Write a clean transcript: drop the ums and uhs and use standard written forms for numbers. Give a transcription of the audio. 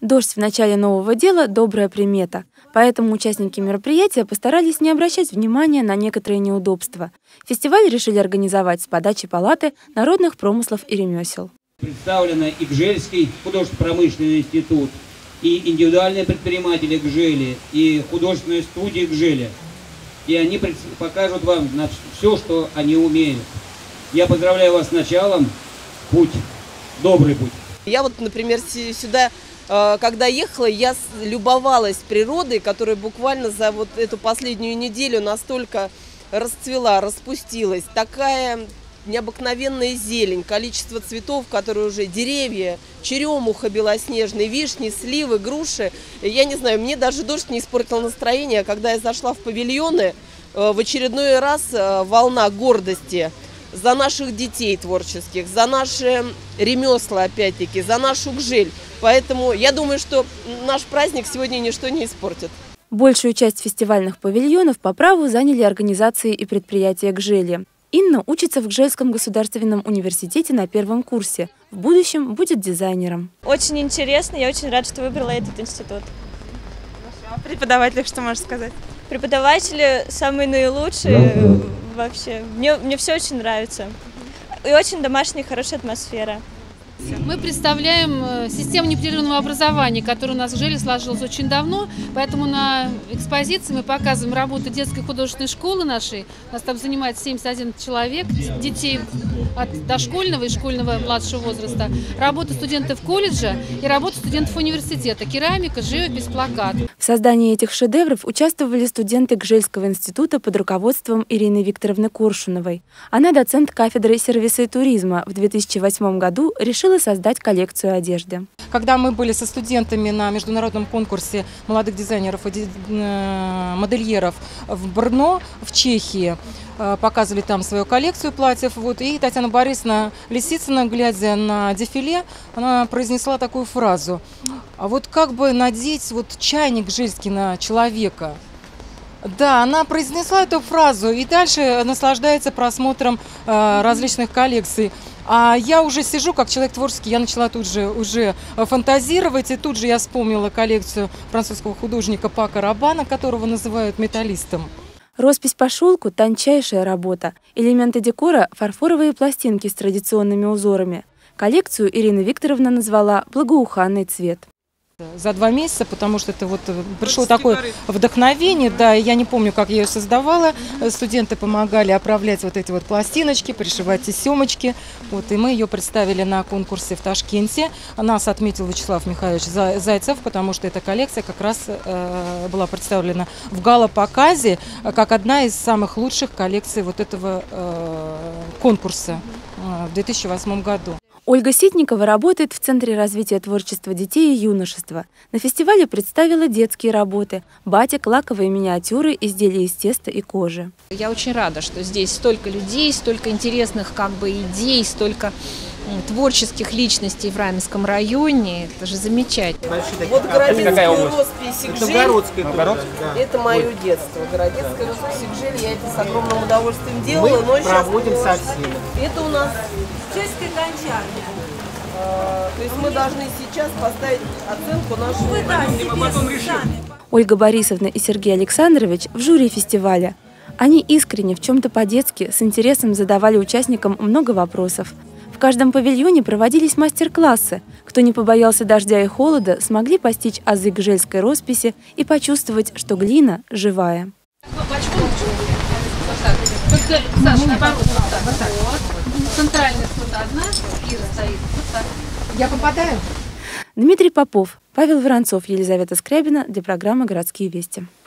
Дождь в начале нового дела – добрая примета. Поэтому участники мероприятия постарались не обращать внимания на некоторые неудобства. Фестиваль решили организовать с подачи Палаты народных промыслов и ремесел. Представлено и Гжельский художественно-промышленный институт, и индивидуальные предприниматели Гжели, и художественная студия Гжеля. И они покажут вам все, что они умеют. Я поздравляю вас с началом. Путь, добрый путь. Я вот, например, сюда, когда ехала, я любовалась природой, которая буквально за вот эту последнюю неделю настолько расцвела, распустилась. Такая необыкновенная зелень, количество цветов, которые уже деревья, черемуха белоснежная, вишни, сливы, груши. Я не знаю, мне даже дождь не испортил настроение. Когда я зашла в павильоны, в очередной раз волна гордости за наших детей творческих, за наши ремесла, опять-таки, за нашу Гжель. Поэтому я думаю, что наш праздник сегодня ничто не испортит. Большую часть фестивальных павильонов по праву заняли организации и предприятия Гжели. Инна учится в Гжельском государственном университете на первом курсе. В будущем будет дизайнером. Очень интересно, я очень рада, что выбрала этот институт. О преподавателях что можешь сказать? Преподаватели самые наилучшие вообще. Мне все очень нравится. И очень домашняя, хорошая атмосфера. Мы представляем систему непрерывного образования, которая у нас в Гжеле сложилась очень давно, поэтому на экспозиции мы показываем работу детской художественной школы нашей. У нас там занимается 71 человек, детей от дошкольного и школьного младшего возраста, работа студентов колледжа и работа студентов университета, керамика, живопись, плакат. В создании этих шедевров участвовали студенты Гжельского института под руководством Ирины Викторовны Коршуновой. Она доцент кафедры сервиса и туризма. В 2008 году решила создать коллекцию одежды. Когда мы были со студентами на международном конкурсе молодых дизайнеров и модельеров в Брно, в Чехии, показывали там свою коллекцию платьев. И Татьяна Борисовна Лисицына, глядя на дефиле, она произнесла такую фразу: «А вот как бы надеть чайник гжельский на человека?» Да, она произнесла эту фразу и дальше наслаждается просмотром различных коллекций. А я уже сижу, как человек творческий, я начала тут же уже фантазировать, и тут же я вспомнила коллекцию французского художника Пака Рабана, которого называют металлистом. Роспись по шелку – тончайшая работа. Элементы декора – фарфоровые пластинки с традиционными узорами. Коллекцию Ирина Викторовна назвала «Благоуханный цвет». За 2 месяца, потому что это пришло такое вдохновение, да, я не помню, как я ее создавала. Студенты помогали оправлять эти пластиночки, пришивать тесемочки. И мы ее представили на конкурсе в Ташкенте. Нас отметил Вячеслав Михайлович Зайцев, потому что эта коллекция как раз была представлена в гала-показе как одна из самых лучших коллекций этого конкурса в 2008 году. Ольга Ситникова работает в Центре развития творчества детей и юношества. На фестивале представила детские работы – батик, лаковые миниатюры, изделия из теста и кожи. Я очень рада, что здесь столько людей, столько интересных идей, столько творческих личностей в Раменском районе. Это же замечательно. Вот городецкая роспись Гжель, это мое детство. Городецкая роспись Гжель, я это с огромным удовольствием делала. Мы проводим со всеми. Это у нас Гжельская гончарня. То есть мы должны сейчас поставить оценку нашему. Ольга Борисовна и Сергей Александрович в жюри фестиваля. Они искренне, в чем-то по-детски, с интересом задавали участникам много вопросов. В каждом павильоне проводились мастер-классы. Кто не побоялся дождя и холода, смогли постичь азы гжельской росписи и почувствовать, что глина живая. Только, Саша, наоборот, вот так. Центральная одна, Ира стоит. Вот так. Я попадаю? Дмитрий Попов, Павел Воронцов, Елизавета Скрябина для программы «Городские вести».